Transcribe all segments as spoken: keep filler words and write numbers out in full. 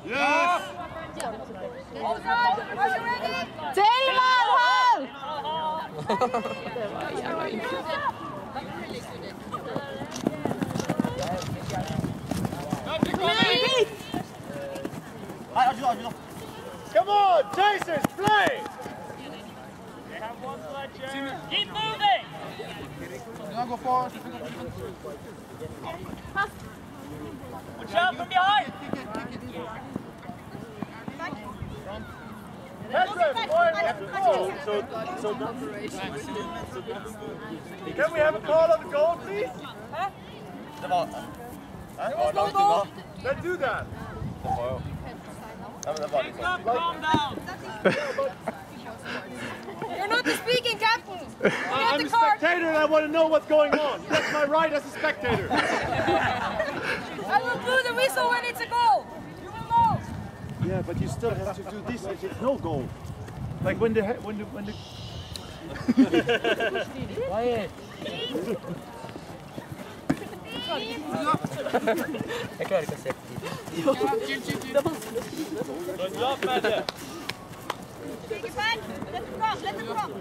Yes! Tillman, hold! Come on, chasers, play! They have one Fletcher. Keep moving! Go forward. Watch out from behind! So, so Can we have a call on the goal, please? Huh? Det var... Det var langt unna. Let's do that. Det var jo... Ja, men det var liksom... Calm down! You're not the speaking captain! Uh, I'm a spectator and I want to know what's going on. That's my right as a spectator. I will blow the whistle when it's a goal! You will know! Yeah, but you still have to do this if it's no goal. Like when the... When the, when the... Quiet! Jeg klarer ikke å se på tiden. Good job, Madde! Take it back! Let it drop! Let it drop!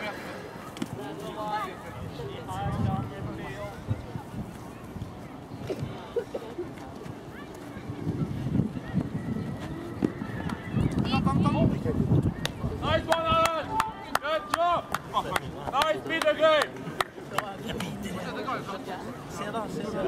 Nice one, Alan! Good job! Nice Peter game! Se da, se da.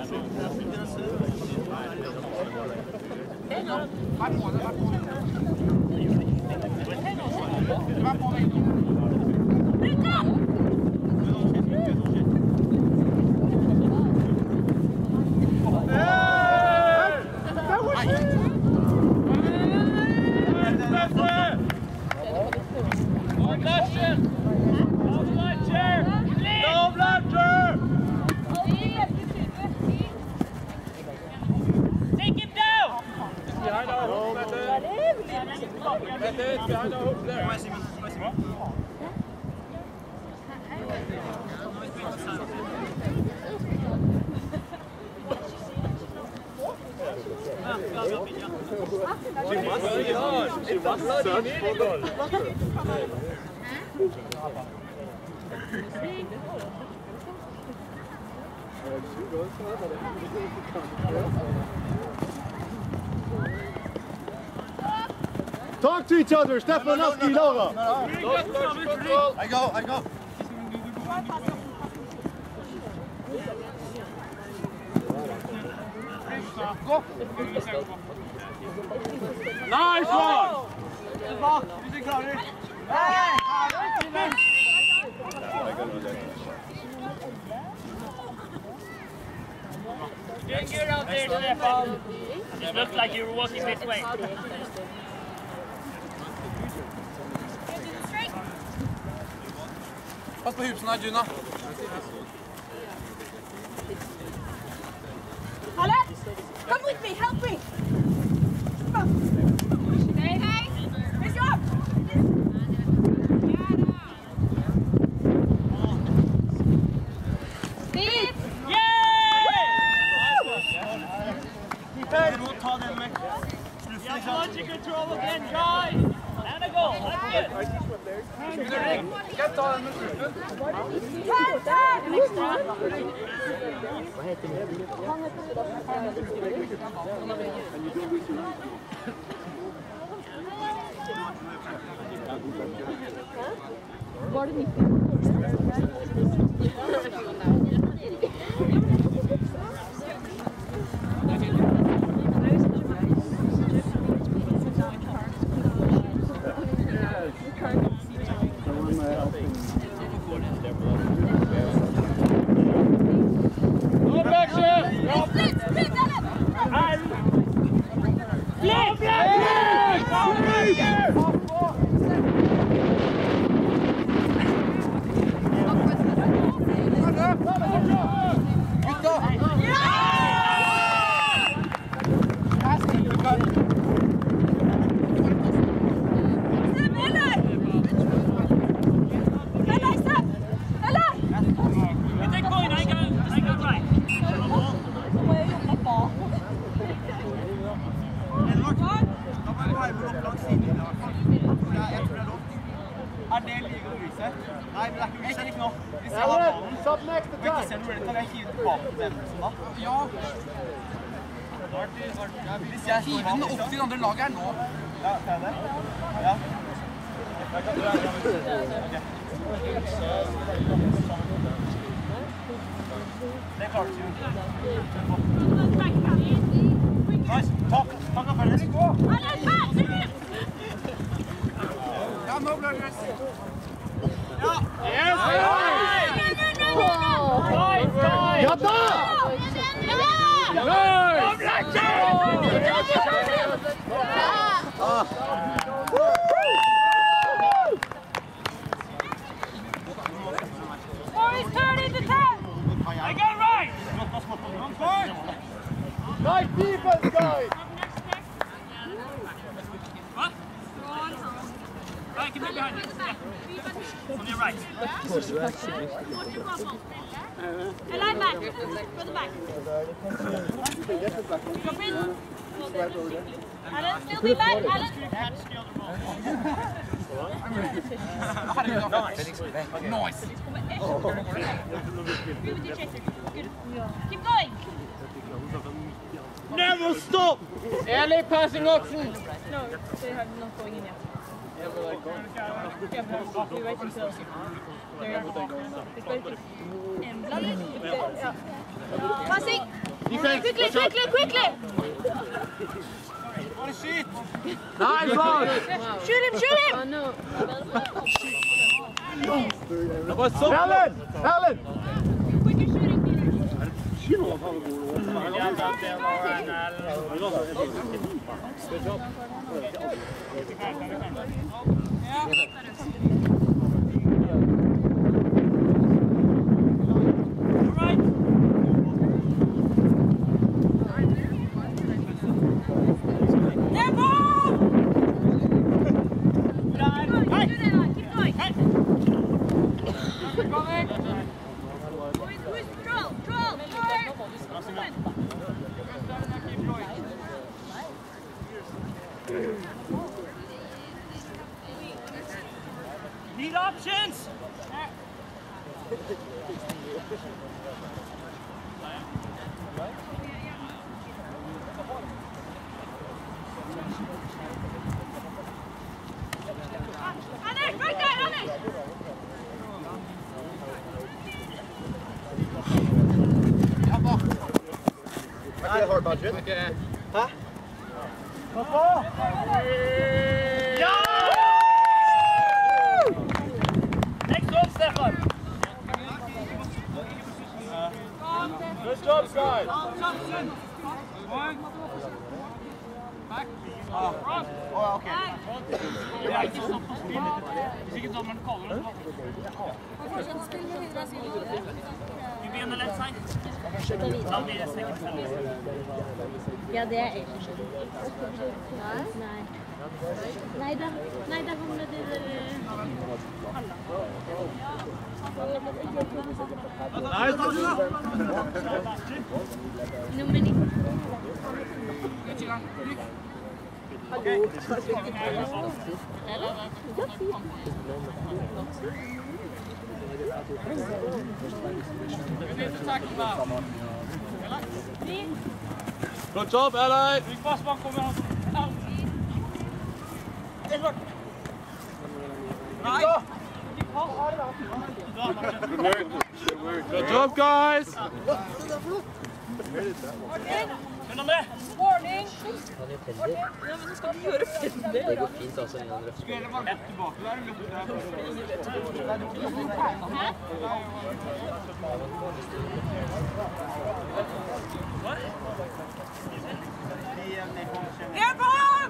Take him down! Behind our hooks, Mette. Mette, it's behind our hooks there. She must be on. She must search for goal. Talk to each other, Stefanowski, Laura. I go, I go. Nice one! Didn't get out there, Stefan. It looked like you were walking this way. Pass på husen her, Juna. Alex! Come with me! Help me! Hey, hey! Good job! Steve! You have launching control again, guys! And a goal! That's good! Get on. Come on! Nei, men det er ikke utsett nå. Hvis jeg har Alan, ballen, stop next to og ikke time. ser noe rett, kan jeg hive tilbake til den da? Ja. Hvis jeg hiver den opp til den andre laget her nå. Ja, kan jeg det? Ja. Jeg kan dra den. Det klarer du ikke. Nice. Takk. Takk for det. Gå. Ja, nå blir det løs. Ja. Yes. Ja da! Boys, turn into ten! I got it right! Nice defense, guys! What? Right, keep it behind you. Yeah. On your right. And I'm back. Go the back. Drop in. Alan, still be back, Alan. Catch the other ball. Nice. Keep going. Never stop! Early passing option! No, they have not going in yet. Yeah, we wait until they're passing! Quickly, quickly, quickly! What a shit! Nice ball! Shoot him, shoot him! Alan! Alan! Quicker shooting, Peter. Need options! Anders, right there, Anders! Er ikke det hard budget? Hæ? Ja! Next one, Stefan! Good job, guys! Å, ok. Det er ikke stopp på spillet. Hvis ikke dommeren kaller det. Vi begynner left side. Da blir det second side. Ja, det er jeg. Nei. Nei, da, nei, da kommer det der... Nummer nitten. Good job, Alan! Trykk fast, man kommer an. Nei! Good job, guys! Den andre! Warning! Det går fint altså innan røft. Skulle heller bare tilbake der, eller lukke Here, Bob!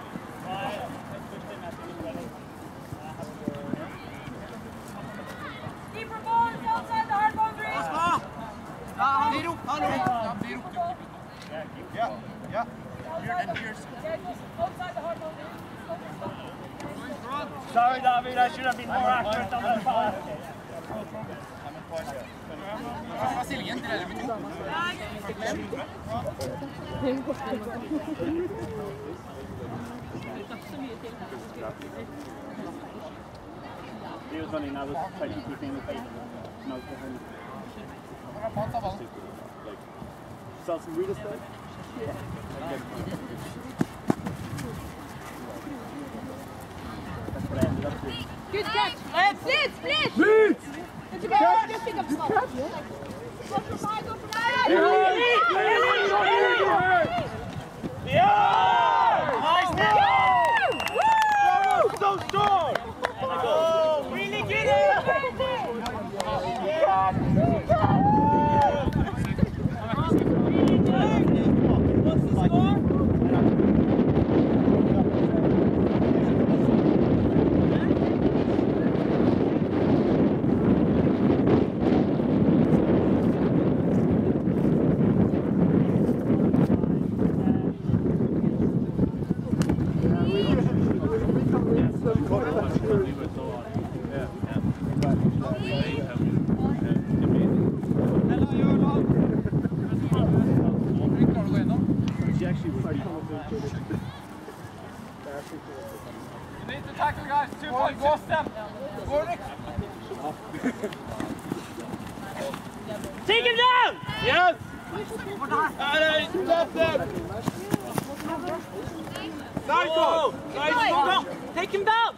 Deeper balls outside the hard boundaries! Ja, han blir opp, han blir opp. Han blir opp. Ja, ja. Outside the hard boundaries. Sorry, David, I should have been more accurate on that pass. Hva Siljen til dere minutter? He was running, I was trying to keep him in the fight. No, like, sell some real estate? Yeah. That's what I ended up doing. Good catch! Split! Split! Split! Good catch! Just pick up the ball. Go for five, go for five! Yeah! Nice net! Woo! So strong! Oh, really get it! What's the score? Tackle, guys. Two points. Go step. Take him down! Yes! Allez, stop them! Nice one! Nice one! Take him down!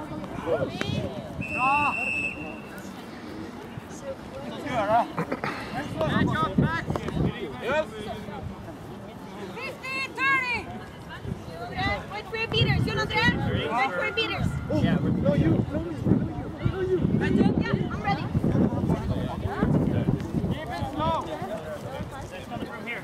Yes! fifteen, thirty! Wait for your beaters, you know that? Wait for your beaters. Yeah, no, you, no, you, no, you. Ready? Yeah, I'm ready. Keep it slow. From here.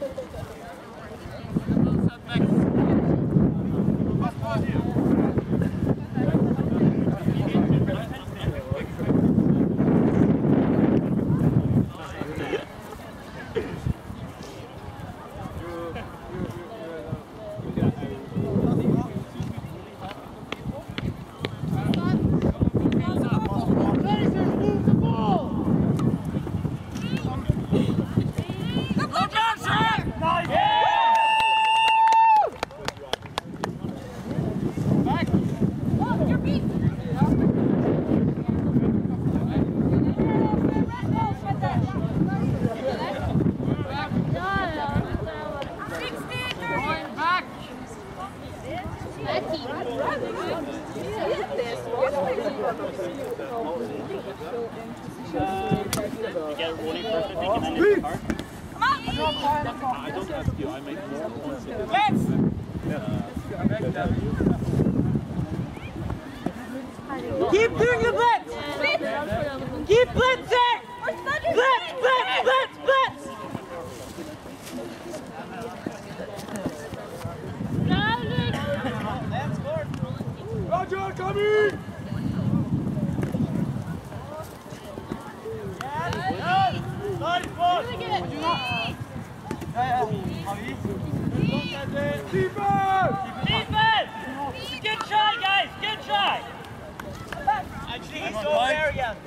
Keep doing the blitz! Keep blitzing! Blitz, blitz, blitz, blitz! Roger, coming! Nice one! Defense! Defense! Get shy, guys! Get shy! Actually, he's so there again.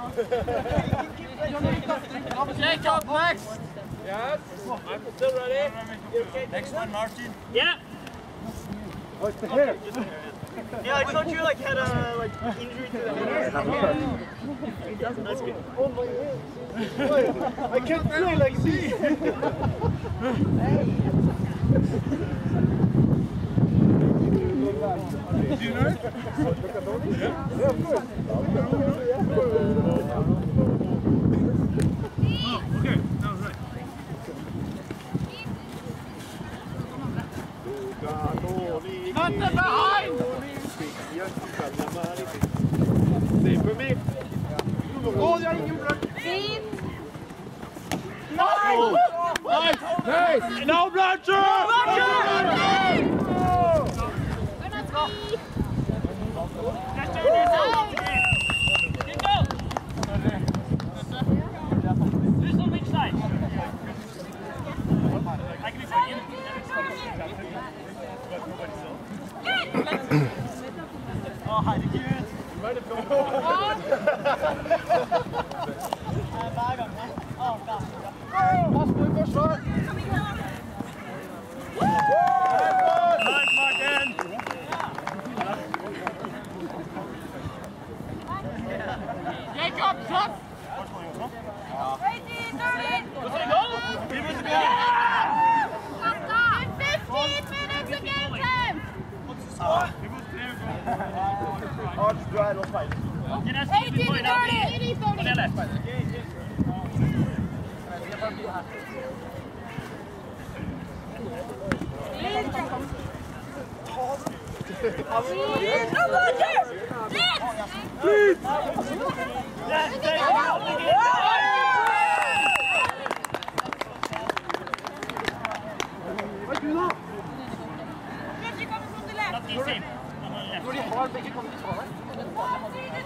Jacob, next. Yes? I'm still ready. Next one, Martin. Yeah. What's the hip? Yeah, I thought you like had a like injury to the head. That's good. Oh my head. I can't play like this. Do you know it? Yeah? Yeah, of course. Oh, okay. That was right. Not the behind! Stay for me. Åh, jag har ingen blöd. Fint! Nice! Nice! Nice! No Blancher! Blancher! This on which side? I can be playing. Oh, herregud. Pass på i forsvar! Nice, Martin! Stopp, stopp! eighteen, thirty! What's it go? Give it to me. fifteen minutes of game time! Ja, du er nå feil. eighteen to thirty! På det lett. Når de har begge kommet til å ta deg.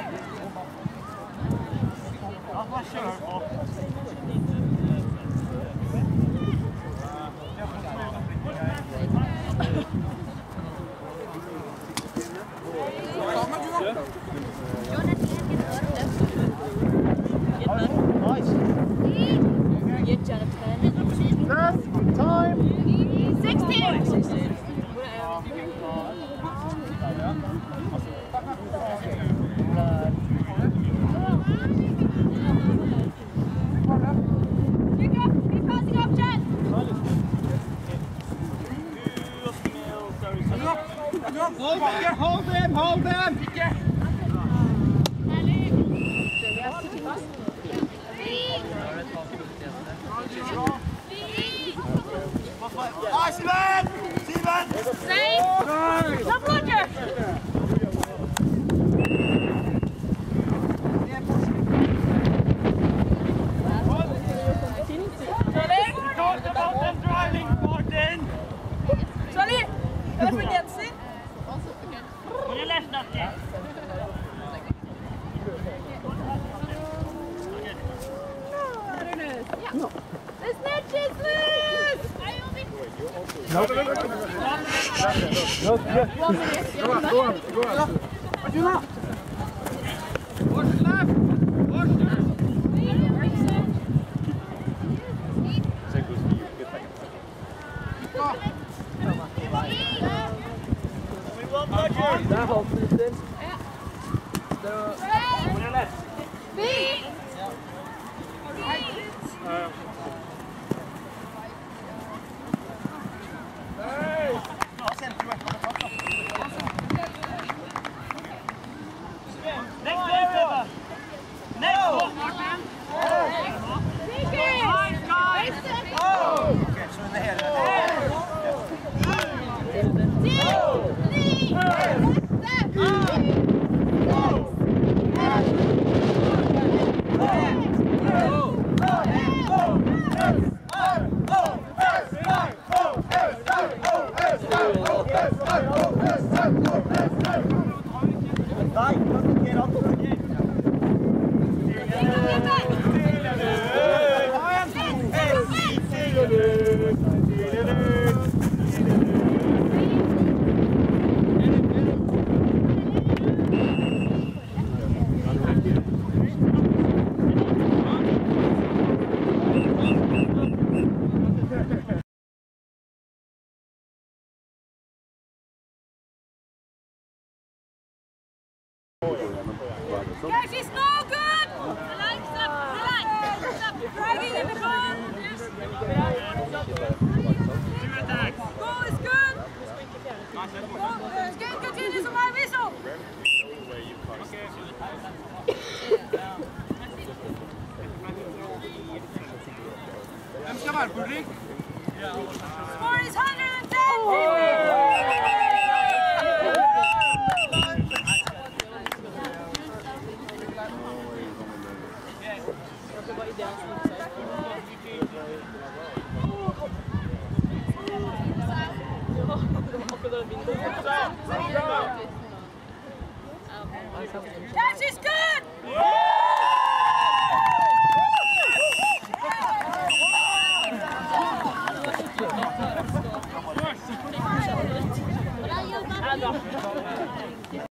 Ja, hva kjører du på? Hold them, hold them! Ah, Simen! Simen! Safe! Stop, Roger! Talk about them driving, Martin! Charlie! Er det for genser? På det lett, Nakke. The snitch is loose! No, no, no, no. No, yeah. Go on, go on, go on. What you not? Watch left! Watch left! We want Roger. Der holdt den sin. På det lett. Feet! Next one, Peppa. Next one, Martin. Guys, guys. Okay, så det hele Nei, get up. Guys, she's no good! Relax up, relax! Stop dragging in the ball! Two attacks. Goal is good! Goal, uh, game continues on my whistle! Hvem skal være på rygg? Score is one hundred ten! Guys, she's good!